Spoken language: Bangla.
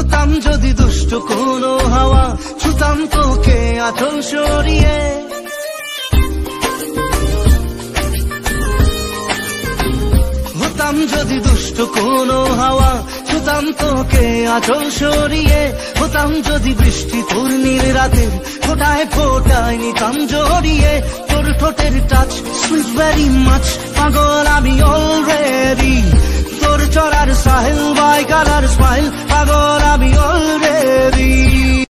হতাম যদি দুষ্ট কোনো হাওয়া, ছুতাম তোকে আঁচল সরিয়ে। হতাম যদি দুষ্ট কোনো হাওয়া, ছুতাম তোকে আঁচল সরিয়ে। হতাম যদি বৃষ্টি তোর নীল রাতের ফোটায় ফোটায় নিতাম জড়িয়ে। তোর ঠোঁটের টাচ সুইট ভেরি মাচ, পাগল আমি অলরেডি। তোর চড়ার সাহেল বাই কালার স্মাইল, পাগল আমি অলরেডি।